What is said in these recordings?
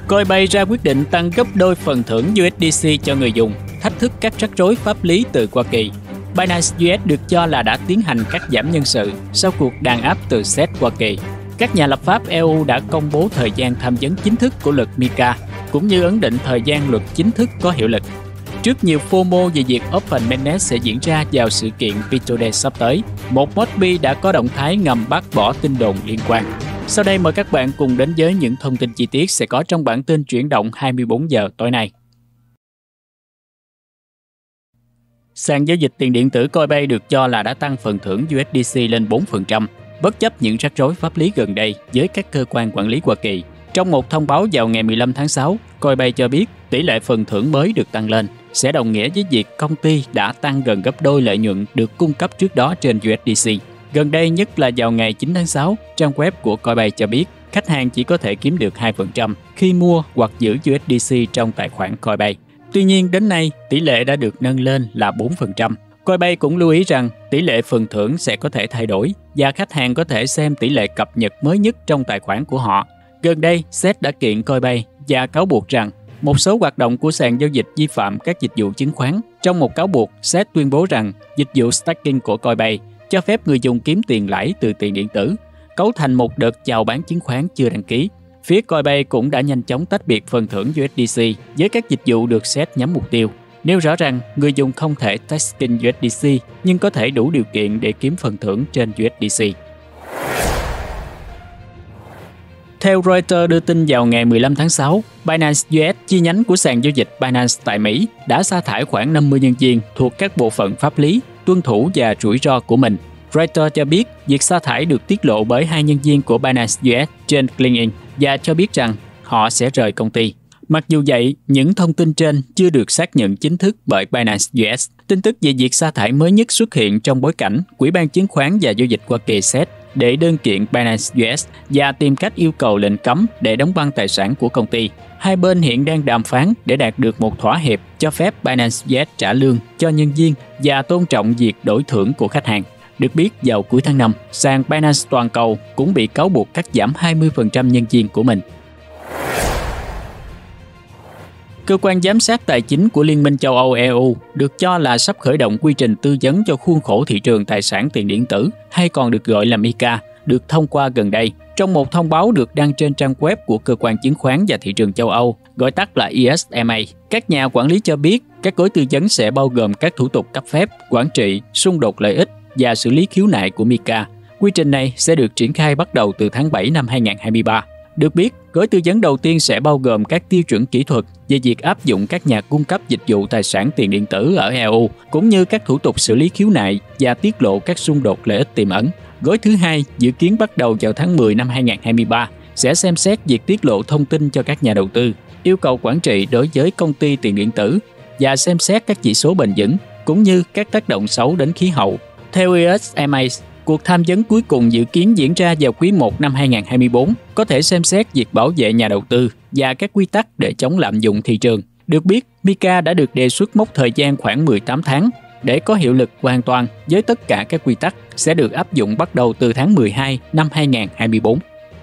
Coinbase ra quyết định tăng gấp đôi phần thưởng USDC cho người dùng, thách thức các rắc rối pháp lý từ Hoa Kỳ. Binance US được cho là đã tiến hành cắt giảm nhân sự sau cuộc đàn áp từ SEC Hoa Kỳ. Các nhà lập pháp EU đã công bố thời gian tham vấn chính thức của luật MiCA, cũng như ấn định thời gian luật chính thức có hiệu lực. Trước nhiều FOMO về việc Open Mainnet sẽ diễn ra vào sự kiện Crypto sắp tới, một Mossby đã có động thái ngầm bác bỏ tin đồn liên quan. Sau đây mời các bạn cùng đến với những thông tin chi tiết sẽ có trong bản tin chuyển động 24 giờ tối nay. Sàn giao dịch tiền điện tử Coinbase được cho là đã tăng phần thưởng USDC lên 4%, bất chấp những rắc rối pháp lý gần đây với các cơ quan quản lý Hoa Kỳ. Trong một thông báo vào ngày 15 tháng 6, Coinbase cho biết tỷ lệ phần thưởng mới được tăng lên sẽ đồng nghĩa với việc công ty đã tăng gần gấp đôi lợi nhuận được cung cấp trước đó trên USDC. Gần đây nhất là vào ngày 9 tháng 6, trang web của Coinbase cho biết khách hàng chỉ có thể kiếm được 2% khi mua hoặc giữ USDC trong tài khoản Coinbase. Tuy nhiên đến nay, tỷ lệ đã được nâng lên là 4%. Coinbase cũng lưu ý rằng tỷ lệ phần thưởng sẽ có thể thay đổi và khách hàng có thể xem tỷ lệ cập nhật mới nhất trong tài khoản của họ. Gần đây, SEC đã kiện Coinbase và cáo buộc rằng một số hoạt động của sàn giao dịch vi phạm các dịch vụ chứng khoán. Trong một cáo buộc, SEC tuyên bố rằng dịch vụ staking của Coinbase cho phép người dùng kiếm tiền lãi từ tiền điện tử, cấu thành một đợt chào bán chứng khoán chưa đăng ký. Phía Coinbase cũng đã nhanh chóng tách biệt phần thưởng USDC với các dịch vụ được SEC nhắm mục tiêu, nêu rõ rằng người dùng không thể staking USDC nhưng có thể đủ điều kiện để kiếm phần thưởng trên USDC. Theo Reuters đưa tin vào ngày 15 tháng 6, Binance US, chi nhánh của sàn giao dịch Binance tại Mỹ, đã sa thải khoảng 50 nhân viên thuộc các bộ phận pháp lý, tuân thủ và rủi ro của mình. Reuters cho biết việc sa thải được tiết lộ bởi hai nhân viên của Binance US trên LinkedIn và cho biết rằng họ sẽ rời công ty. Mặc dù vậy, những thông tin trên chưa được xác nhận chính thức bởi Binance US. Tin tức về việc sa thải mới nhất xuất hiện trong bối cảnh Ủy ban Chứng khoán và Giao dịch Hoa Kỳ SEC để đơn kiện Binance US và tìm cách yêu cầu lệnh cấm để đóng băng tài sản của công ty. Hai bên hiện đang đàm phán để đạt được một thỏa hiệp cho phép Binance US trả lương cho nhân viên và tôn trọng việc đổi thưởng của khách hàng. Được biết, vào cuối tháng 5, sàn Binance toàn cầu cũng bị cáo buộc cắt giảm 20% nhân viên của mình. Cơ quan giám sát tài chính của Liên minh châu Âu EU được cho là sắp khởi động quy trình tư vấn cho khuôn khổ thị trường tài sản tiền điện tử, hay còn được gọi là MiCA, được thông qua gần đây. Trong một thông báo được đăng trên trang web của Cơ quan Chứng khoán và Thị trường châu Âu, gọi tắt là ESMA, các nhà quản lý cho biết các gói tư vấn sẽ bao gồm các thủ tục cấp phép, quản trị, xung đột lợi ích và xử lý khiếu nại của MiCA. Quy trình này sẽ được triển khai bắt đầu từ tháng 7 năm 2023. Được biết, gói tư vấn đầu tiên sẽ bao gồm các tiêu chuẩn kỹ thuật về việc áp dụng các nhà cung cấp dịch vụ tài sản tiền điện tử ở EU, cũng như các thủ tục xử lý khiếu nại và tiết lộ các xung đột lợi ích tiềm ẩn. Gói thứ hai dự kiến bắt đầu vào tháng 10 năm 2023 sẽ xem xét việc tiết lộ thông tin cho các nhà đầu tư, yêu cầu quản trị đối với công ty tiền điện tử và xem xét các chỉ số bền vững, cũng như các tác động xấu đến khí hậu. Theo ESMA, cuộc tham vấn cuối cùng dự kiến diễn ra vào quý 1 năm 2024, có thể xem xét việc bảo vệ nhà đầu tư và các quy tắc để chống lạm dụng thị trường. Được biết, MiCA đã được đề xuất mốc thời gian khoảng 18 tháng để có hiệu lực hoàn toàn với tất cả các quy tắc sẽ được áp dụng bắt đầu từ tháng 12 năm 2024.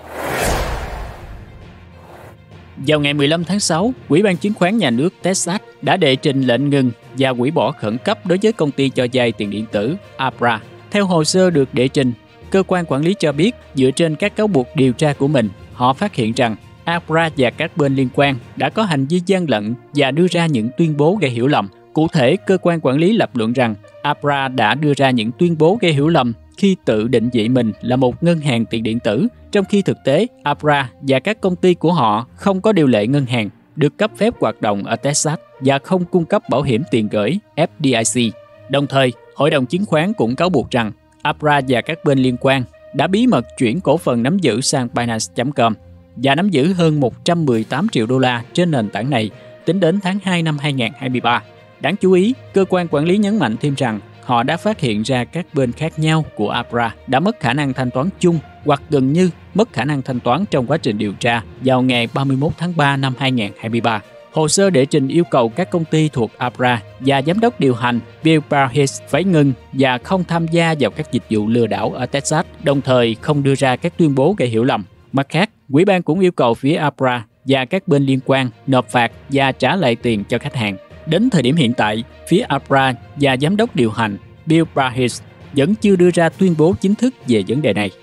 Vào ngày 15 tháng 6, Ủy ban Chứng khoán Nhà nước Texas đã đệ trình lệnh ngừng và hủy bỏ khẩn cấp đối với công ty cho vay tiền điện tử Abra. Theo hồ sơ được đệ trình, cơ quan quản lý cho biết dựa trên các cáo buộc điều tra của mình, họ phát hiện rằng Abra và các bên liên quan đã có hành vi gian lận và đưa ra những tuyên bố gây hiểu lầm. Cụ thể, cơ quan quản lý lập luận rằng Abra đã đưa ra những tuyên bố gây hiểu lầm khi tự định vị mình là một ngân hàng tiền điện tử, trong khi thực tế Abra và các công ty của họ không có điều lệ ngân hàng, được cấp phép hoạt động ở Texas và không cung cấp bảo hiểm tiền gửi FDIC. Đồng thời, Hội đồng chứng khoán cũng cáo buộc rằng Abra và các bên liên quan đã bí mật chuyển cổ phần nắm giữ sang Binance.com và nắm giữ hơn 118 triệu đô la trên nền tảng này tính đến tháng 2 năm 2023. Đáng chú ý, cơ quan quản lý nhấn mạnh thêm rằng họ đã phát hiện ra các bên khác nhau của Abra đã mất khả năng thanh toán chung hoặc gần như mất khả năng thanh toán trong quá trình điều tra vào ngày 31 tháng 3 năm 2023. Hồ sơ đệ trình yêu cầu các công ty thuộc Abra và giám đốc điều hành Bill Parhis phải ngừng và không tham gia vào các dịch vụ lừa đảo ở Texas, đồng thời không đưa ra các tuyên bố gây hiểu lầm. Mặt khác, Ủy ban cũng yêu cầu phía Abra và các bên liên quan nộp phạt và trả lại tiền cho khách hàng. Đến thời điểm hiện tại, phía Abra và giám đốc điều hành Bill Brahis vẫn chưa đưa ra tuyên bố chính thức về vấn đề này.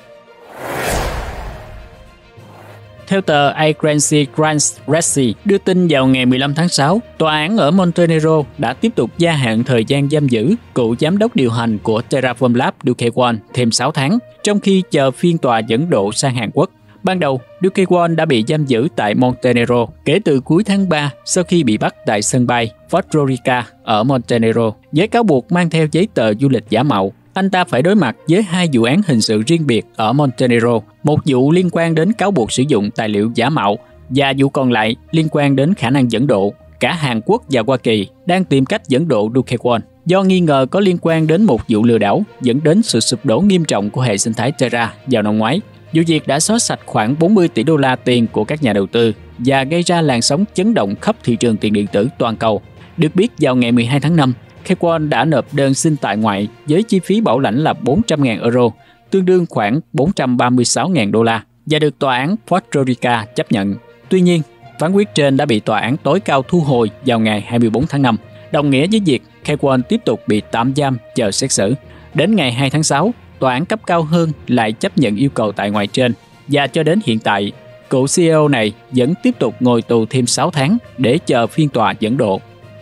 Theo tờ Agence France-Presse đưa tin vào ngày 15 tháng 6, tòa án ở Montenegro đã tiếp tục gia hạn thời gian giam giữ cựu giám đốc điều hành của Terraform Lab Duke Won thêm 6 tháng, trong khi chờ phiên tòa dẫn độ sang Hàn Quốc. Ban đầu, Duke Won đã bị giam giữ tại Montenegro kể từ cuối tháng 3 sau khi bị bắt tại sân bay Podgorica ở Montenegro với cáo buộc mang theo giấy tờ du lịch giả mạo. Anh ta phải đối mặt với 2 vụ án hình sự riêng biệt ở Montenegro, một vụ liên quan đến cáo buộc sử dụng tài liệu giả mạo và vụ còn lại liên quan đến khả năng dẫn độ. Cả Hàn Quốc và Hoa Kỳ đang tìm cách dẫn độ Duke Won do nghi ngờ có liên quan đến một vụ lừa đảo dẫn đến sự sụp đổ nghiêm trọng của hệ sinh thái Terra vào năm ngoái. Vụ việc đã xóa sạch khoảng 40 tỷ đô la tiền của các nhà đầu tư và gây ra làn sóng chấn động khắp thị trường tiền điện tử toàn cầu. Được biết, vào ngày 12 tháng 5, Kwon đã nộp đơn xin tại ngoại với chi phí bảo lãnh là 400.000 euro, tương đương khoảng 436.000 đô la, và được tòa án Podgorica chấp nhận. Tuy nhiên, phán quyết trên đã bị tòa án tối cao thu hồi vào ngày 24 tháng 5, đồng nghĩa với việc Kwon tiếp tục bị tạm giam chờ xét xử. Đến ngày 2 tháng 6, tòa án cấp cao hơn lại chấp nhận yêu cầu tại ngoại trên, và cho đến hiện tại, cựu CEO này vẫn tiếp tục ngồi tù thêm 6 tháng để chờ phiên tòa dẫn độ.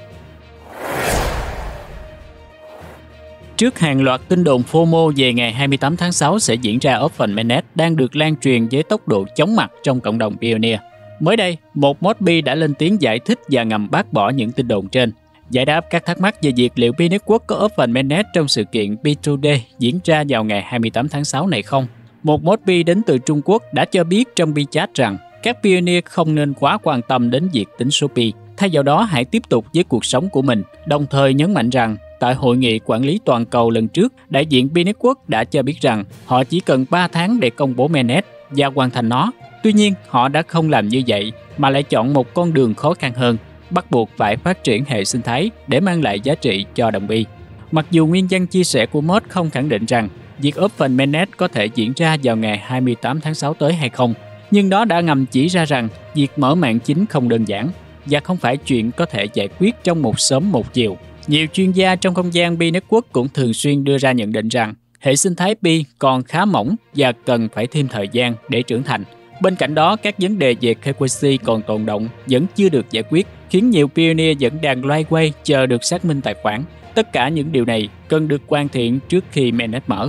Trước hàng loạt tin đồn FOMO về ngày 28 tháng 6 sẽ diễn ra Open Mainnet đang được lan truyền với tốc độ chóng mặt trong cộng đồng Pioneer. Mới đây, một modby đã lên tiếng giải thích và ngầm bác bỏ những tin đồn trên, giải đáp các thắc mắc về việc liệu Pi Network có Open Mainnet trong sự kiện P2D diễn ra vào ngày 28 tháng 6 này không. Một modby đến từ Trung Quốc đã cho biết trong P-chat rằng các Pioneer không nên quá quan tâm đến việc tính số Pi, thay vào đó hãy tiếp tục với cuộc sống của mình, đồng thời nhấn mạnh rằng tại hội nghị quản lý toàn cầu lần trước, đại diện Pi Network đã cho biết rằng họ chỉ cần 3 tháng để công bố mainnet và hoàn thành nó. Tuy nhiên, họ đã không làm như vậy mà lại chọn một con đường khó khăn hơn, bắt buộc phải phát triển hệ sinh thái để mang lại giá trị cho đồng Pi. Mặc dù nguyên văn chia sẻ của mod không khẳng định rằng việc Open Mainnet có thể diễn ra vào ngày 28 tháng 6 tới hay không, nhưng đó đã ngầm chỉ ra rằng việc mở mạng chính không đơn giản và không phải chuyện có thể giải quyết trong một sớm một chiều. Nhiều chuyên gia trong không gian Pi Network cũng thường xuyên đưa ra nhận định rằng hệ sinh thái Pi còn khá mỏng và cần phải thêm thời gian để trưởng thành. Bên cạnh đó, các vấn đề về KYC còn tồn đọng vẫn chưa được giải quyết, khiến nhiều Pioneer vẫn đang loay hoay chờ được xác minh tài khoản. Tất cả những điều này cần được hoàn thiện trước khi mainnet mở.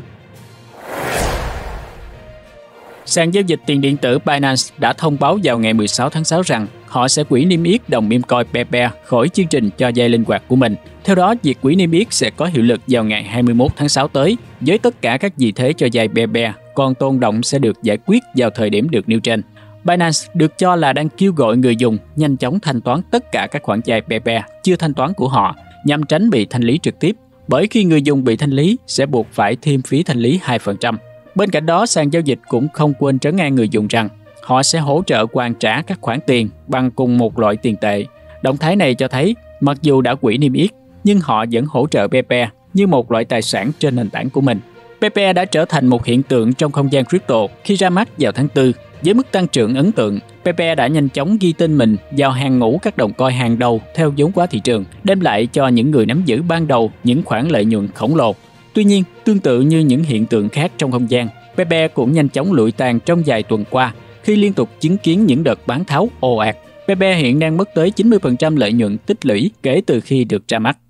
Sàn giao dịch tiền điện tử Binance đã thông báo vào ngày 16 tháng 6 rằng họ sẽ hủy niêm yết đồng meme coin Pepe khỏi chương trình cho vay linh hoạt của mình. Theo đó, việc hủy niêm yết sẽ có hiệu lực vào ngày 21 tháng 6 tới, với tất cả các vị thế cho vay Pepe còn tồn đọng sẽ được giải quyết vào thời điểm được nêu trên. Binance được cho là đang kêu gọi người dùng nhanh chóng thanh toán tất cả các khoản vay Pepe chưa thanh toán của họ nhằm tránh bị thanh lý trực tiếp, bởi khi người dùng bị thanh lý sẽ buộc phải thêm phí thanh lý 2%. Bên cạnh đó, sàn giao dịch cũng không quên trấn an người dùng rằng họ sẽ hỗ trợ hoàn trả các khoản tiền bằng cùng một loại tiền tệ. Động thái này cho thấy mặc dù đã hủy niêm yết, nhưng họ vẫn hỗ trợ Pepe như một loại tài sản trên nền tảng của mình. Pepe đã trở thành một hiện tượng trong không gian crypto khi ra mắt vào tháng 4. Với mức tăng trưởng ấn tượng, Pepe đã nhanh chóng ghi tên mình vào hàng ngũ các đồng coin hàng đầu theo vốn hóa thị trường, đem lại cho những người nắm giữ ban đầu những khoản lợi nhuận khổng lồ. Tuy nhiên, tương tự như những hiện tượng khác trong không gian, Pepe cũng nhanh chóng lụi tàn trong vài tuần qua khi liên tục chứng kiến những đợt bán tháo ồ ạt. Pepe hiện đang mất tới 90% lợi nhuận tích lũy kể từ khi được ra mắt.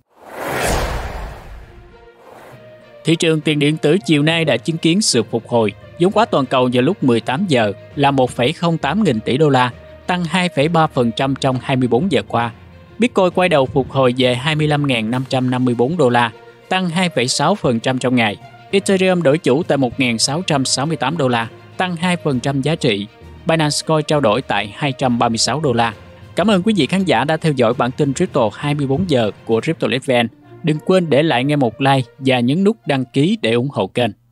Thị trường tiền điện tử chiều nay đã chứng kiến sự phục hồi. Vốn hóa toàn cầu vào lúc 18 giờ là 1,08 nghìn tỷ đô la, tăng 2,3% trong 24 giờ qua. Bitcoin quay đầu phục hồi về 25.554 đô la, tăng 2,6% trong ngày. Ethereum đổi chủ tại 1.668 đô la, tăng 2% giá trị. Binance Coin trao đổi tại 236 đô la. Cảm ơn quý vị khán giả đã theo dõi bản tin Crypto 24 giờ của Crypto.vn. Đừng quên để lại nghe một like và nhấn nút đăng ký để ủng hộ kênh.